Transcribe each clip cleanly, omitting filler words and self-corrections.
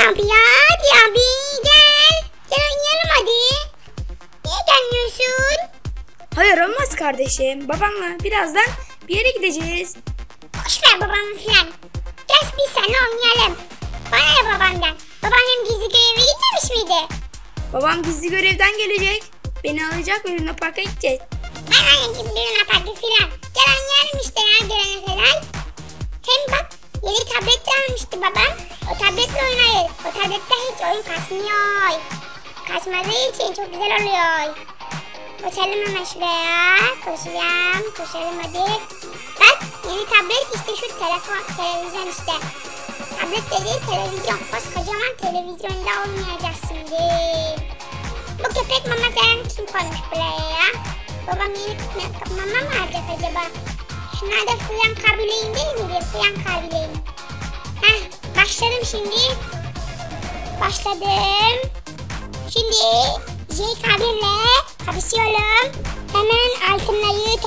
abi ya. Hadi abi gel. Gel oynayalım hadi. Niye gelmiyorsun? Hayır olmaz kardeşim. Babamla birazdan bir yere gideceğiz. Boşver babamı filan. Gel biz seninle oynayalım. Bana ne babandan? Babaannem gizli göreve gitmemiş miydi? Babam gizli görevden gelecek. Beni alacak ve Luna Park'a gideceğiz. Aynen gibi Luna Park'ı filan. Gel oynayalım işte ya görene kadar. Hem bak yeni tablet de almıştı babam. O tabletle oynayız. O tablette hiç oyun kasmıyor. Kasmadığı için çok güzel oluyor. Koşalım hemen şuraya. Koşalım hadi. Bak yeni tablet işte şu televizyon işte. Tablet dediği televizyon. Koskocaman televizyonda oynayacağız şimdi. Bu köpek mama seven kim koymuş buraya ya? Babam yeni mama mı alacak acaba? Şunlar da fıryan kabileyim değil mi diyor? Fıryan kabileyim. Heh başladım şimdi. Başladım. Şimdi Jake abimle kapışıyorum. Hemen altınları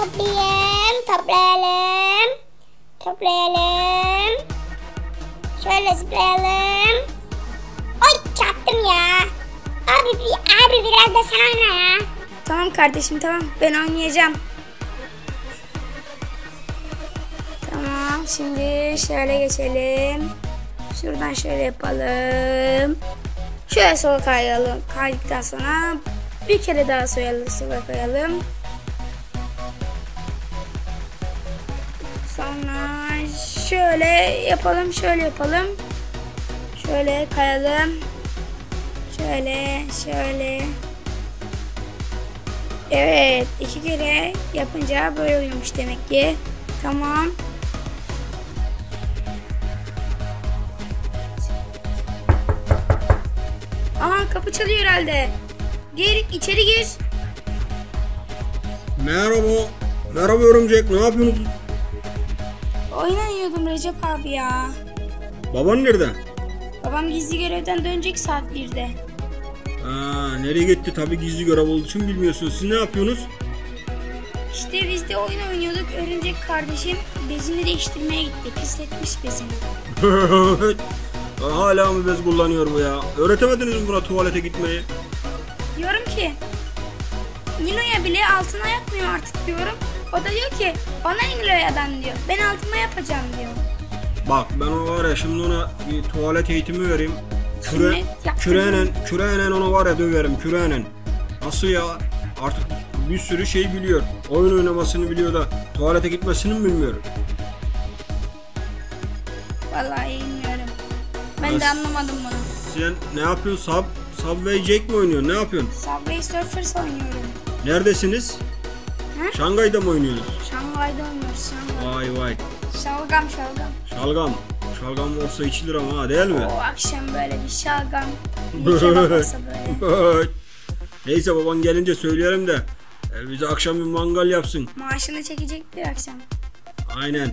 toplayalım. Şöyle zıplayalım. Oy çarptım ya. Abi biraz da sen oyna ya. Tamam kardeşim tamam. Ben oynayacağım. Tamam şimdi şöyle geçelim. Şuradan şöyle yapalım. Şöyle sola kayalım. Kaydıktan sonra bir kere daha sola kayalım. Sonra şöyle yapalım. Şöyle kayalım. Şöyle. Evet, 2 kere yapınca böyle oluyormuş demek ki. Tamam. Aman kapı çalıyor herhalde. İçeri gir. Merhaba örümcek, ne yapıyorsunuz? Oynayıyordum Recep abi ya. Baban nerede? Babam gizli görevden dönecek saat 1'de. Nereye gitti? Tabii gizli görev olduğu için bilmiyorsunuz. Siz ne yapıyorsunuz? İşte biz de oyun oynuyorduk. Örümcek kardeşim bezini değiştirmeye gitti. Pisletmiş bezini. Hala mı bez kullanıyor bu ya? Öğretemediniz mi buna tuvalete gitmeyi? Diyorum ki Nilo'ya bile altına yapmıyor artık diyorum. O da diyor ki bana Nilo'yadan diyor. Ben altıma yapacağım diyor. Bak ben ona var ya şimdi ona bir tuvalet eğitimi vereyim. Küreğinen onu var ya döverim küreğinen. Nasıl ya? Artık bir sürü şey biliyor. Oyun oynamasını biliyor da tuvalete gitmesini mi bilmiyor? Vallahi bilmiyorum. Ben de anlamadım bunu. Sen ne yapıyorsun? Subway Jack mi oynuyorsun? Ne yapıyorsun? Subway Surfers oynuyorum. Neredesiniz? Ha? Şangay'da mı oynuyorsunuz? Şangay'da oynuyoruz. Vay. Şalgam. Şalgam olsa içilir ama değil mi? O akşam böyle bir şalgam. Bir kebap olsa böyle. Neyse baban gelince söyleyelim de bize akşam bir mangal yapsın. Maaşını çekecektir akşam. Aynen.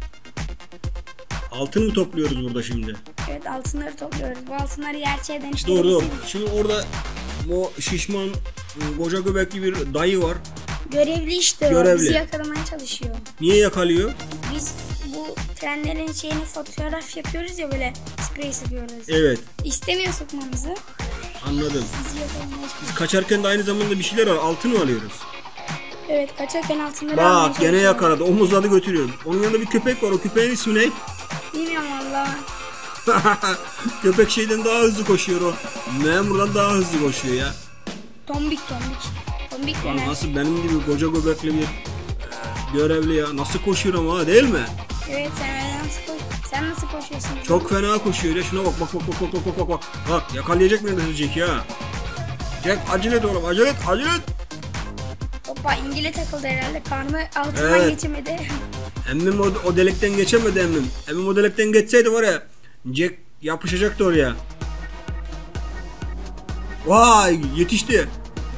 Altın mı topluyoruz burada şimdi? Evet altınları topluyoruz. Bu altınları gerçeğe dönüştürebiliriz. Doğru. Şimdi orada o şişman koca göbekli bir dayı var. Görevli işte o. Bizi yakalamaya çalışıyor. Niye yakalıyor? Biz bu trenlerin şeyini fotoğraf yapıyoruz ya böyle sprey sıkıyoruz. Evet. İstemiyor sıkmamızı. Anladım. Bizi yakalamaya çalışıyor. Biz kaçarken de aynı zamanda bir şeyler var. Altın mı alıyoruz? Evet kaçarken altınları almaya Bak çalışıyor. gene yakaladı. Omuzladı götürüyor. Onun yanında bir köpek var. O köpeğin ismi ne? Bilmiyorum valla. Köpek şeyden daha hızlı koşuyor o. Memurdan daha hızlı koşuyor ya. Tombik. Tombik döner. Nasıl benim gibi koca göbekli bir görevli ya. Nasıl koşuyor ama değil mi? Evet sen nasıl koşuyorsun? Çok fena koşuyor ya. Şuna bak. Bak yakalayacak mı Jack ya? Jack acele et oğlum acele et. Hoppa İngil'e takıldı herhalde. Karnı altından geçemedi. Emmim o delikten geçemedi emmim. Emmim o delikten geçseydi var ya Jack yapışacaktı oraya. Vay yetişti.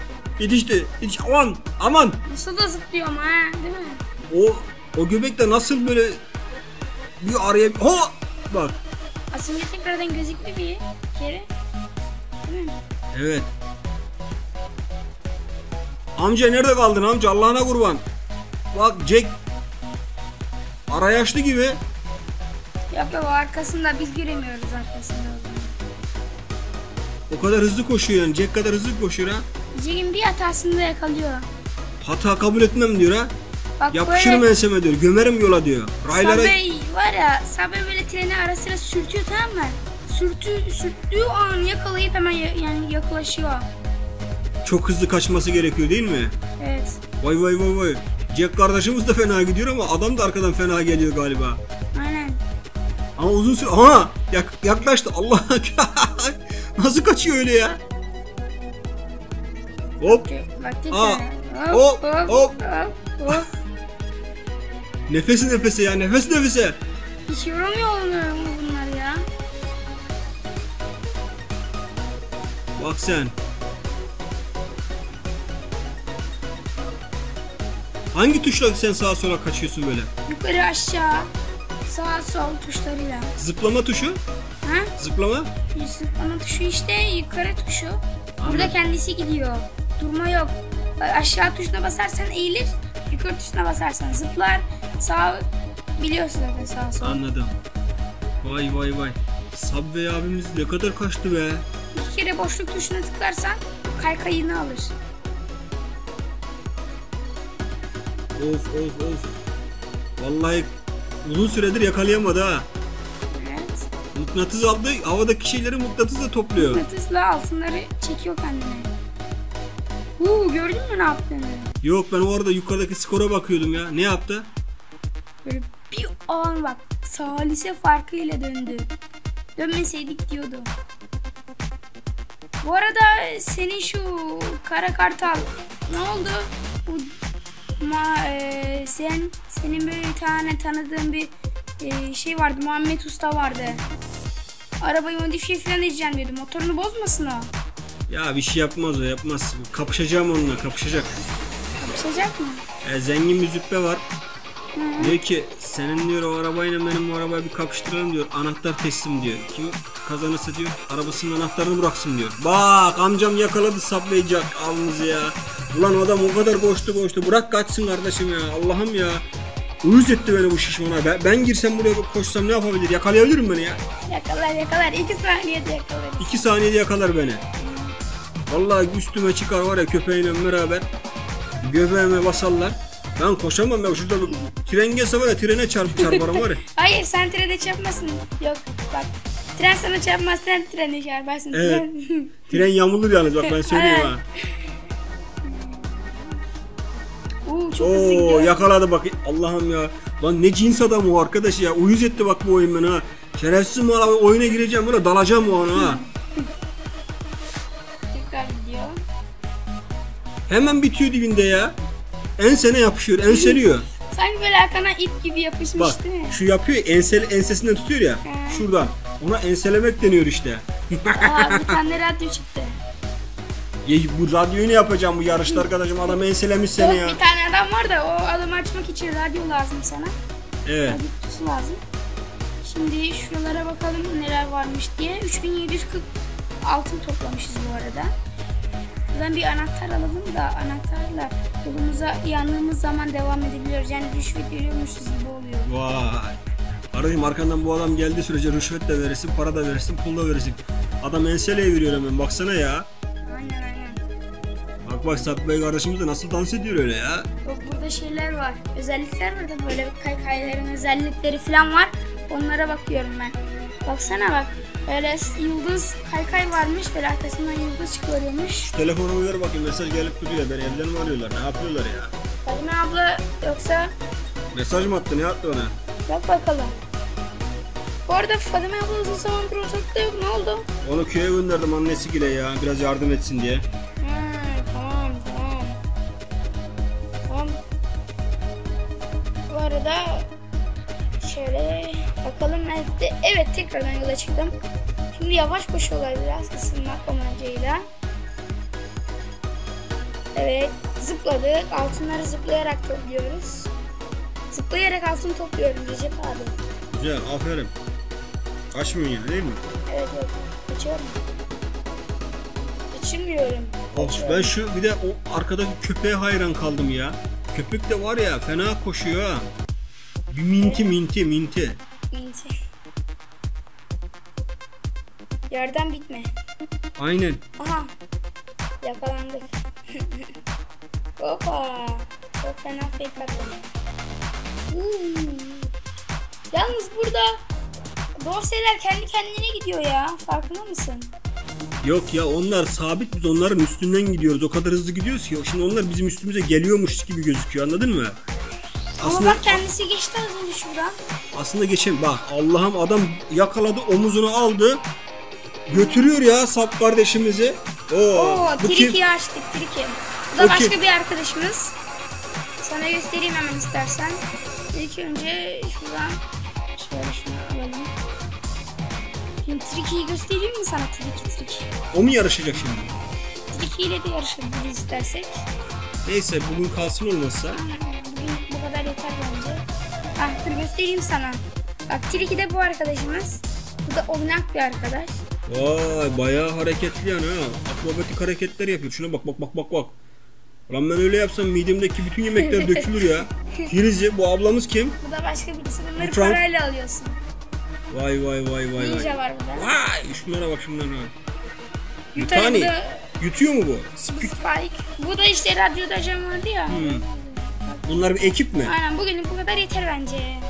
Aman. Nasıl da zıplıyor ama ha değil mi? O göbek de nasıl böyle bir araya bak. Aslında tekrardan gözüktü bir kere. Değil mi? Evet. Amca nerede kaldın amca Allah'ına kurban. Bak Jack araya açtı gibi. Yok o arkasında biz göremiyoruz arkasında o zaman. O kadar hızlı koşuyor yani. Jack kadar hızlı koşuyor ha. Jack'in bir hatasında yakalıyor. Hata kabul etmem diyor ha. Bak Yapışırım böyle enseme diyor. Gömerim yola diyor. Raylara... Subway var ya, Subway böyle treni ara sıra sürtüyor, tamam mı? Sürttüğü an yakalayıp hemen yani yaklaşıyor. Çok hızlı kaçması gerekiyor değil mi? Evet. Vay vay vay vay. Jack kardeşimiz de fena gidiyor ama adam da arkadan fena geliyor galiba. Aynen. Ama uzun süre... Aha! Yaklaştı. Allah! Nasıl kaçıyor öyle ya? Hop! Bak Aa, tekrar. hop, hop. Hop. Nefesi nefese ya. Nefes nefese. Hiç yoramıyor mu bunlar ya? Bak sen. Hangi tuşla sen sağa sola kaçıyorsun böyle? Yukarı aşağı, sağ sol tuşlarıyla. Zıplama tuşu? Ha? Zıplama? Zıplama tuşu işte, yukarı tuşu. Burada Anladım. kendisi gidiyor. Durma yok. Aşağı tuşuna basarsan eğilir, yukarı tuşuna basarsan zıplar. Sağ biliyorsun zaten, sağ sol. Anladım. Vay vay vay. Subway abimiz ne kadar kaçtı be. İki kere boşluk tuşuna tıklarsan kaykayını alır. Of of of. Vallahi uzun süredir yakalayamadı ha. Evet. Mıknatıs aldı. Havadaki şeyleri mıknatısla topluyor. Mıknatısla altınları çekiyor kendine. Gördün mü ne yaptığını? Yok, ben orada yukarıdaki skora bakıyordum ya. Ne yaptı? Böyle bir an bak, salise farkıyla döndü. Dönmeseydik diyordu. Bu arada senin şu kara kartal ne oldu? Bu senin böyle bir tane tanıdığın bir şey vardı, Muhammed Usta vardı. Arabayı modifiye falan edeceğim diyordu. Motorunu bozmasın o. Ya bir şey yapmaz o, yapmaz. Kapışacağım onunla, kapışacak. Kapışacak mı? Zengin bir züppe var. Diyor ki senin diyor o arabayla benim o arabayı bir kapıştıralım diyor. Anahtar teslim diyor. Kim kazanırsa diyor arabasının anahtarını bıraksın diyor. Bak amcam yakaladı Subway Jack alnınızı ya. Ulan adam o kadar koştu. Bırak kaçsın kardeşim ya. Allah'ım ya. Uyuz etti beni bu şişmana. Ben girsem buraya koşsam ne yapabilir? Yakalayabilir mi beni ya? Yakalar. 2 saniyede yakalar. 2 saniyede yakalar beni. Vallahi üstüme çıkar var ya köpeğiyle beraber. Göbeğime basarlar. Ben koşamam ya, şurada bir tren gelse var ya, trene çarparım var ya. Hayır, sen trene çarpmasın. Yok bak, tren sana çarpmaz, sen trene çarparsın. Evet. Tren yamulur yalnız, bak ben söyleyeyim ha. Çok hızlı gidiyor. Yakaladı bak, Allah'ım ya. Lan ne cins adam o arkadaş ya. Uyuz etti bak bu oyun beni ha. Şerefsiz mi abi, oyuna gireceğim böyle, dalacağım o ona ha. Tekrar gidiyor. Hemen bitiyor dibinde ya. Ensene yapışıyor, enseliyor. Sanki böyle arkana ip gibi yapışmış Bak değil mi? şu yapıyor, ensesinden tutuyor ya. Şuradan. Ona enselemek deniyor işte. Aa, bir tane radyo çıktı. Bu radyoyu ne yapacağım bu yarışta arkadaşım, adam enselemiş seni ya. Bir tane adam var da o adamı açmak için radyo lazım sana. Evet. Radyo kutusu lazım. Şimdi şuralara bakalım neler varmış diye. 3740 altın toplamışız bu arada. Buradan bir anahtar alalım da anahtarla yolumuza yandığımız zaman devam edebiliyoruz. Yani rüşvet veriyormuşuz gibi oluyor. Vay. Kardeşim arkandan bu adam geldiği sürece rüşvet de verirsin, para da verirsin, pul da verirsin. Adam enseleye veriyor hemen, baksana ya. Aynen. Bak Subway kardeşimiz de nasıl dans ediyor öyle ya. Yok, burada şeyler var. Özellikler var da böyle kaykayların özellikleri falan var. Onlara bakıyorum ben. Baksana bak. Böyle yıldız kaykay varmış. Böyle arkasından yıldız çıkıyormuş. Şu telefonu ver bakayım, mesaj gelip duruyor. Beni evden mi arıyorlar, ne yapıyorlar ya? Fadime abla yoksa Mesaj mı attı, ne attı ona? bak bakalım. Bu arada Fadime abla uzun zamandır ortalıkta yok. Ne oldu? Onu köye gönderdim annesiyle ya, biraz yardım etsin diye. Tamam. Bu arada şöyle bakalım nerede? Evet, tekrardan yola çıktım. Şimdi yavaş koşuyorlar biraz ısınmak amacıyla. Evet, zıpladık. Altınları zıplayarak topluyoruz. Zıplayarak altın topluyorum Recep abi. Güzel, aferin. Kaçmıyorsun yani değil mi? Evet, kaçıyorum. Kaçırmıyorum. Of, ben şu bir de o arkadaki köpeğe hayran kaldım ya. Köpek de var ya, fena koşuyor ha. Bir minti. Yerden bitme. Aynen. Aha. Yakalandık. Hoppa. Çok fena fake attım. Yalnız burada dorseler kendi kendine gidiyor ya. Farkında mısın? Yok ya, onlar sabit, biz onların üstünden gidiyoruz. O kadar hızlı gidiyoruz ki şimdi onlar bizim üstümüze geliyormuş gibi gözüküyor, anladın mı? Ama bak kendisi geçti az önce şuradan. Aslında geçen bak, Allah'ım, adam yakaladı, omuzunu aldı. Götürüyor ya sap kardeşimizi. Oo, bu kim? Triki'yi açtık, Triki. Bu da O başka kim? bir arkadaşımız. Sana göstereyim hemen istersen. İlk önce şuradan şöyle şunu alalım. Şimdi Triki'yi göstereyim mi sana? Triki. O mu yarışacak şimdi? Triki ile de yarışabiliriz istersek. Neyse, bugün kalsın olmazsa. Bugün bu kadar yeter bence. Ah, dur göstereyim sana. Bak Triki de bu arkadaşımız. Bu da oynak bir arkadaş. Vay, bayağı hareketli yani ha. Akrobatik hareketler yapıyor. Şuna bak. Lan ben öyle yapsam midemdeki bütün yemekler dökülür ya. Filizci, bu ablamız kim? Bu da başka birisi. Bunları Trump. parayla alıyorsun. Vay. Ninja var burada. Vay, şunlara bak şunlara. Yutani. Yutani. Bu da Yutuyor mu bu? Spike. Bu da işte radyoda ajan vardı ya. Bunlar bir ekip mi? Aynen, bugünlük bu kadar yeter bence.